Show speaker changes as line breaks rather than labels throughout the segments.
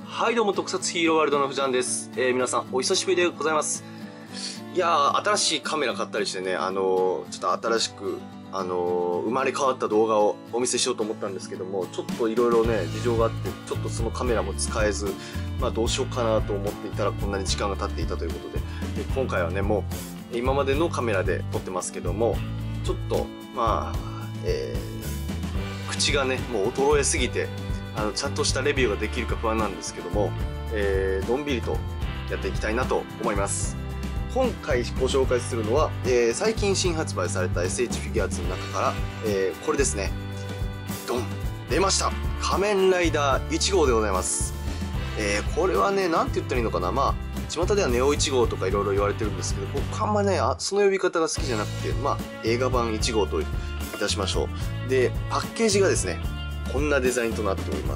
はいどうも、特撮ヒーローワールドのふじゃんです。皆さんお久しぶりでございます。いやー、新しいカメラ買ったりしてね、ちょっと新しく、生まれ変わった動画をお見せしようと思ったんですけども、ちょっといろいろね、事情があって、ちょっとそのカメラも使えず、まあどうしようかなと思っていたらこんなに時間が経っていたということで、今回はね、もう今までのカメラで撮ってますけども、ちょっと、まあ、口がね、もう衰えすぎて、ちゃんとしたレビューができるか不安なんですけども、のんびりとやっていきたいなと思います。今回ご紹介するのは、最近新発売された SH フィギュアーツの中から、これですね。ドン出ました、仮面ライダー1号でございます。これはね、なんて言ったらいいのかな、まあ巷ではネオ1号とかいろいろ言われてるんですけど、僕あんまねその呼び方が好きじゃなくて、まあ映画版1号といたしましょう。でパッケージがですね、こんなデザインとなっております。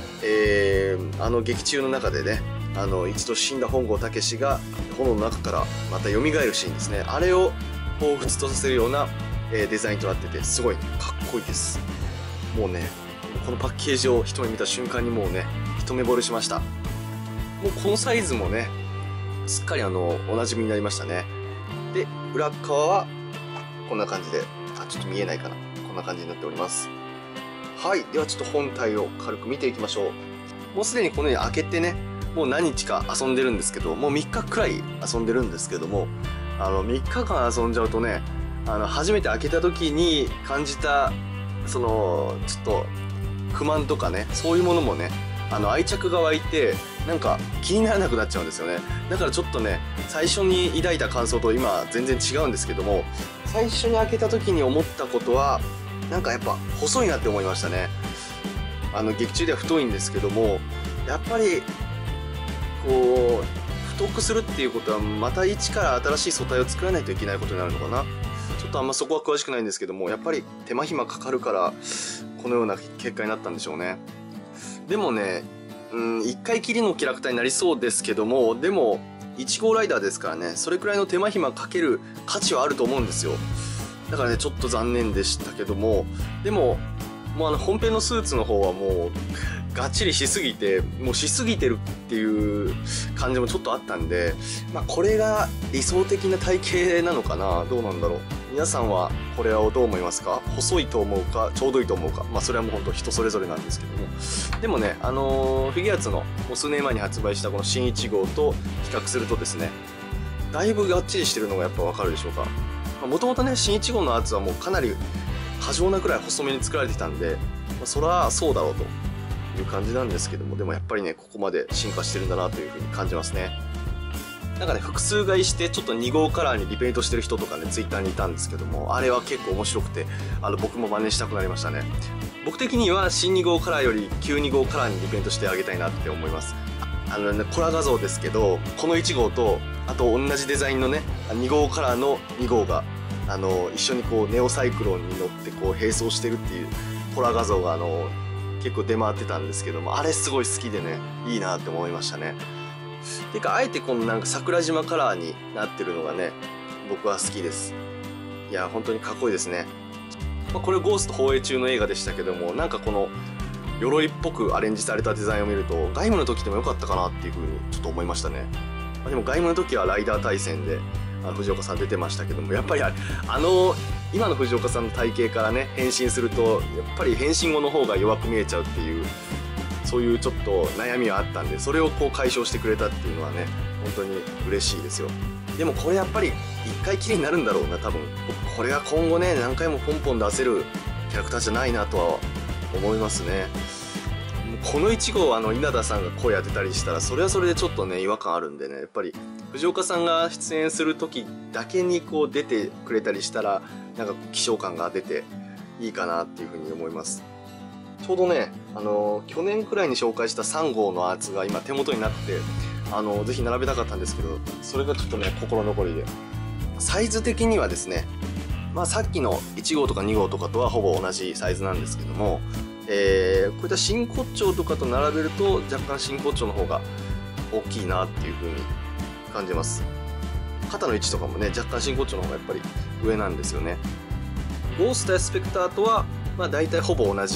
劇中の中でね、一度死んだ本郷猛が炎の中からまた蘇るシーンですね。あれを彷彿とさせるような、デザインとなってて、すごいかっこいいです。もうね、このパッケージを一目見た瞬間にもうね、一目惚れしました。もうこのサイズもね、すっかりおなじみになりましたね。で、裏側はこんな感じで、ちょっと見えないかな。こんな感じになっております。はい、ではちょっと本体を軽く見ていきましょう。もうすでにこのように開けてね、もう何日か遊んでるんですけど、もう3日くらい遊んでるんですけども、3日間遊んじゃうとね、初めて開けた時に感じた、ちょっと不満とかね、そういうものもね、愛着が湧いて、なんか気にならなくなっちゃうんですよね。だからちょっとね、最初に抱いた感想と今全然違うんですけども、最初に開けた時に思ったことは、なんかやっぱ細いなって思いましたね。劇中では太いんですけども、やっぱりこう太くするっていうことはまた一から新しい素体を作らないといけないことになるのかな。ちょっとあんまそこは詳しくないんですけども、やっぱり手間暇かかるからこのような結果になったんでしょうね。でもね、一回きりのキャラクターになりそうですけども、でも1号ライダーですからね、それくらいの手間暇かける価値はあると思うんですよ。だからね、ちょっと残念でしたけども、でも、もう本編のスーツの方はもう、がっちりしすぎて、もうしすぎてるっていう感じもちょっとあったんで、まあこれが理想的な体型なのかな、どうなんだろう。皆さんはこれをどう思いますか？細いと思うか、ちょうどいいと思うか。まあそれはもう本当人それぞれなんですけども。でもね、フィギュアーツのもう数年前に発売したこの新1号と比較するとですね、だいぶがっちりしてるのがやっぱわかるでしょうか。もともとね、新1号のやつはもうかなり過剰なくらい細めに作られてきたんで、まあ、そりゃそうだろうという感じなんですけども、でもやっぱりね、ここまで進化してるんだなというふうに感じますね。なんかね、複数買いしてちょっと2号カラーにリペイントしてる人とかね、ツイッターにいたんですけども、あれは結構面白くて、僕も真似したくなりましたね。僕的には新2号カラーより旧2号カラーにリペイントしてあげたいなって思います。コラ画像ですけど、この1号とあと同じデザインのね2号カラーの2号が一緒にこうネオサイクロンに乗ってこう並走してるっていうコラ画像が結構出回ってたんですけども、あれすごい好きでね、いいなって思いましたね。てかあえてこのなんか桜島カラーになってるのがね、僕は好きです。いや本当にかっこいいですね。これゴースト放映中の映画でしたけども、なんかこの鎧っぽくアレンジされたデザインを見ると、外務の時でもよかったかなっていう風にちょっと思いましたね。でも外務の時はライダー対戦で藤岡さん出てましたけども、やっぱり今の藤岡さんの体型からね変身すると、やっぱり変身後の方が弱く見えちゃうっていう、そういうちょっと悩みはあったんで、それをこう解消してくれたっていうのはね、本当に嬉しいですよ。でもこれやっぱり一回きりになるんだろうな、多分。これは今後ね、何回もポンポン出せるキャラクターじゃないなとは思いますね。この1号稲田さんが声当てたりしたら、それはそれでちょっとね違和感あるんでね、やっぱり藤岡さんが出演する時だけにこう出てくれたりしたら、なんか希少感が出ていいかなっていうふうに思います。ちょうどね去年くらいに紹介した3号のアーツが今手元になって、ぜひ並べたかったんですけど、それがちょっとね心残りで。サイズ的にはですね、まあさっきの1号とか2号とかとはほぼ同じサイズなんですけども、こういった真骨頂とかと並べると若干真骨頂の方が大きいなっていう風に感じます。肩の位置とかもね、若干真骨頂の方がやっぱり上なんですよね。ゴーストやスペクターとはまあ大体ほぼ同じ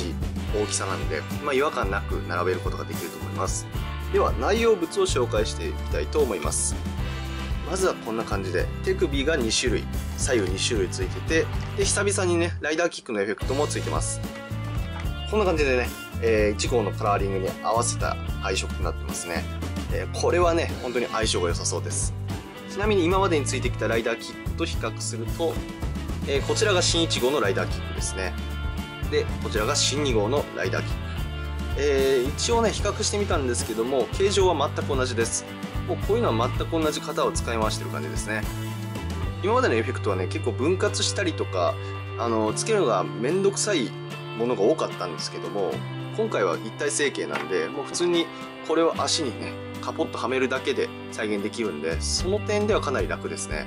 大きさなんで、違和感なく並べることができると思います。では内容物を紹介していきたいと思います。まずはこんな感じで手首が2種類、左右2種類ついてて、で久々にねライダーキックのエフェクトもついてます。こんな感じでね、1号のカラーリングに合わせた配色となってますね。これはね本当に相性が良さそうです。ちなみに今までについてきたライダーキックと比較すると、こちらが新1号のライダーキックですね。でこちらが新2号のライダーキック。一応ね比較してみたんですけども、形状は全く同じです。もうこういうのは全く同じ型を使い回してる感じですね。今までのエフェクトはね結構分割したりとかつけるのがめんどくさいものが多かったんですけども、今回は一体成形なんで、もう普通にこれを足にねカポッとはめるだけで再現できるんで、その点ではかなり楽ですね。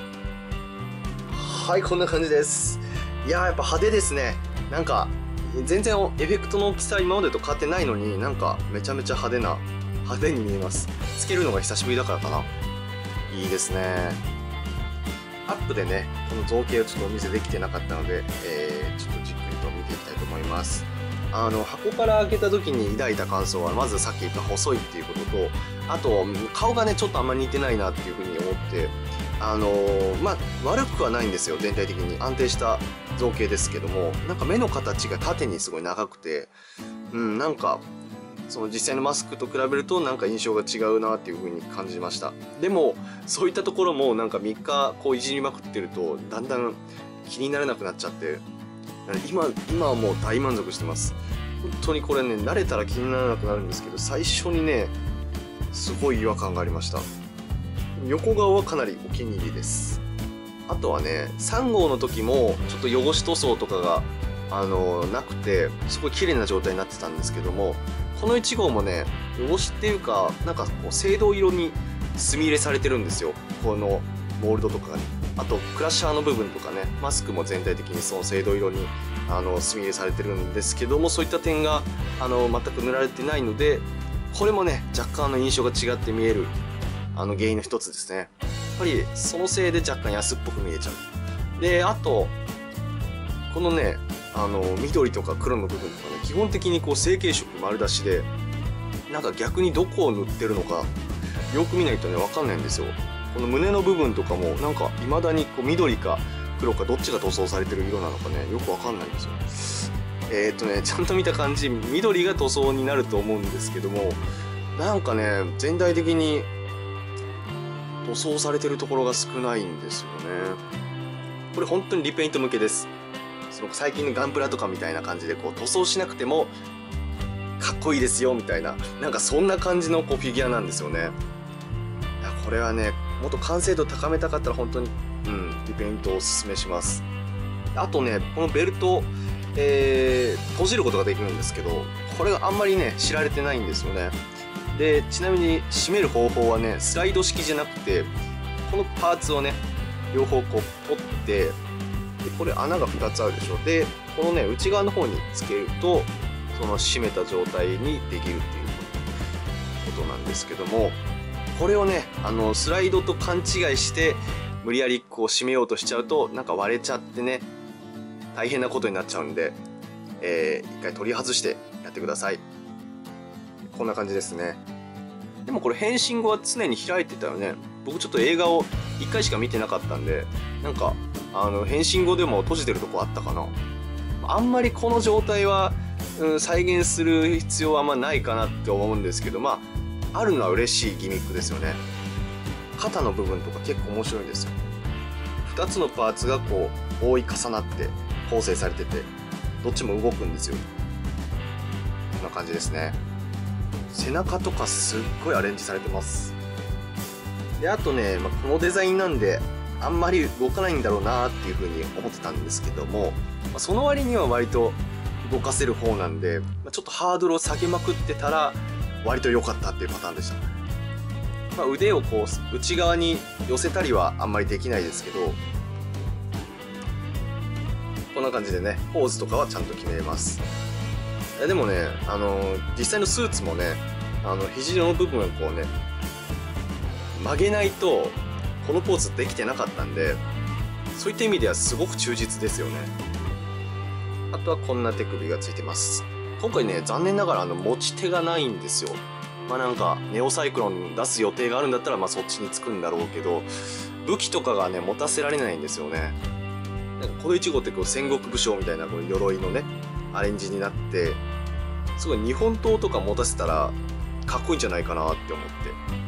はい、こんな感じです。いやーやっぱ派手ですね。なんか全然エフェクトの大きさ今までと変わってないのに、なんかめちゃめちゃ派手に見えます。つけるのが久しぶりだからかな。いいですね。アップでねこの造形をちょっとお見せできてなかったので、ちょっとじっくりと見ていきたいと思います。箱から開けた時に抱いた感想は、まずさっき言った細いっていうことと、あと顔がねちょっとあんまり似てないなっていうふうに思って、悪くはないんですよ。全体的に安定した造形ですけども、なんか目の形が縦にすごい長くて、なんかその実際のマスクと比べるとなんか印象が違うなっていう風に感じました。でもそういったところもなんか3日こういじりまくってるとだんだん気にならなくなっちゃって、今はもう大満足してます。本当にこれね慣れたら気にならなくなるんですけど、最初にねすごい違和感がありました。横顔はかなりお気に入りです。あとはね3号の時もちょっと汚し塗装とかがなくてすごい綺麗な状態になってたんですけども、この1号もね汚しっていうかなんかこう青銅色に墨入れされてるんですよ。このモールドとかがね、あとクラッシャーの部分とかね、マスクも全体的にその青銅色に墨入れされてるんですけども、そういった点が全く塗られてないので、これもね若干印象が違って見える原因の一つですね。やっぱりそのせいで若干安っぽく見えちゃう。であとこのね緑とか黒の部分とかね、基本的にこう成型色丸出しで、なんか逆にどこを塗ってるのかよく見ないとね分かんないんですよ。この胸の部分とかもなんか未だにこう緑か黒かどっちが塗装されてる色なのかねよく分かんないんですよ。ちゃんと見た感じ緑が塗装になると思うんですけども、なんかね全体的に塗装されてるところが少ないんですよね。これ本当にリペイント向けです。その最近のガンプラとかみたいな感じでこう塗装しなくてもかっこいいですよみたいな、なんかそんな感じのこうフィギュアなんですよね。いやこれはねもっと完成度高めたかったら本当にリペイントをおすすめします。あとねこのベルト、閉じることができるんですけど、これがあんまりね知られてないんですよね。でちなみに締める方法はねスライド式じゃなくて、このパーツをね両方こう取って、でこれ穴が2つあるでしょ。でこのね内側の方につけるとその締めた状態にできるっていうことなんですけども、これをねスライドと勘違いして無理やりこう締めようとしちゃうとなんか割れちゃってね大変なことになっちゃうんで、一回取り外してやってください。こんな感じですね。でもこれ変身後は常に開いてたよね。僕ちょっと映画を1回しか見てなかったんで、なんか変身後でも閉じてるとこあったかな。あんまりこの状態は、再現する必要はあんまないかなって思うんですけど、あるのは嬉しいギミックですよね。肩の部分とか結構面白いんですよ。2つのパーツがこう覆い重なって構成されてて、どっちも動くんですよ。こんな感じですね。背中とかすっごいアレンジされてます。であとね、このデザインなんであんまり動かないんだろうなっていう風に思ってたんですけども、その割には割と動かせる方なんで、ちょっとハードルを下げまくってたら割と良かったっていうパターンでした。腕をこう内側に寄せたりはあんまりできないですけど、こんな感じでねポーズとかはちゃんと決めれます。でもね実際のスーツもね肘の部分をこうね曲げないとこのポーズできてなかったんで、そういった意味ではすごく忠実ですよね。あとはこんな手首がついてます。 今回ね、残念ながら持ち手がないんですよ。まあなんかネオサイクロン出す予定があるんだったらまあそっちにつくんだろうけど、武器とかがね持たせられないんですよね。なんかこの1号ってこう戦国武将みたいなこう鎧のねアレンジになって、すごい日本刀とか持たせたらかっこいいんじゃないかなって思って、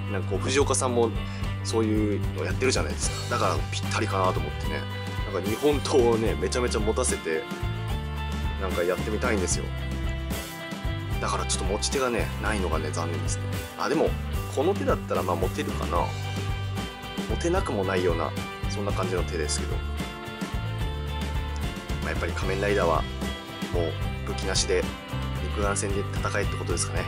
なんかこう藤岡さんもそういうのやってるじゃないですか。だからぴったりかなと思ってね、なんか日本刀をねめちゃめちゃ持たせてなんかやってみたいんですよ。だからちょっと持ち手がねないのがね残念ですね。あ、でもこの手だったらまあ持てるかな。持てなくもないようなそんな感じの手ですけど、まあ、やっぱり仮面ライダーはもう武器なしで肉眼戦で戦えってことですかね。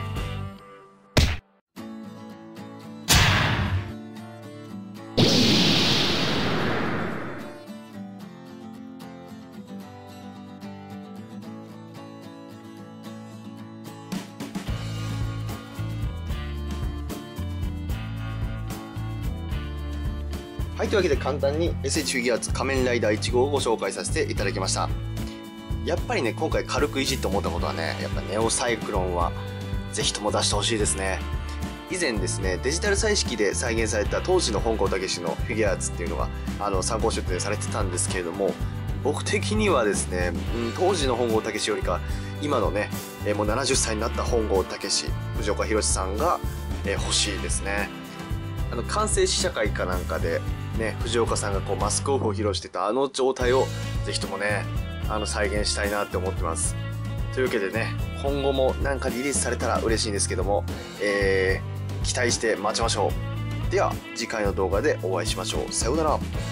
はい、というわけで簡単に SH フィギュアーツ仮面ライダー1号をご紹介させていただきました。やっぱりね、今回軽くいじって思ったことはね、やっぱネオサイクロンはぜひとも出してほしいですね。以前ですね、デジタル彩色で再現された当時の本郷猛のフィギュアーツっていうのが参考出展されてたんですけれども、僕的にはですね、当時の本郷猛よりか今のね、もう70歳になった本郷猛、藤岡弘さんが、欲しいですね。完成試写会かなんかでね、藤岡さんがこうマスクオフを披露してた状態をぜひともね再現したいなって思ってます。というわけでね、今後もなんかリリースされたら嬉しいんですけども、期待して待ちましょう。では次回の動画でお会いしましょう。さようなら。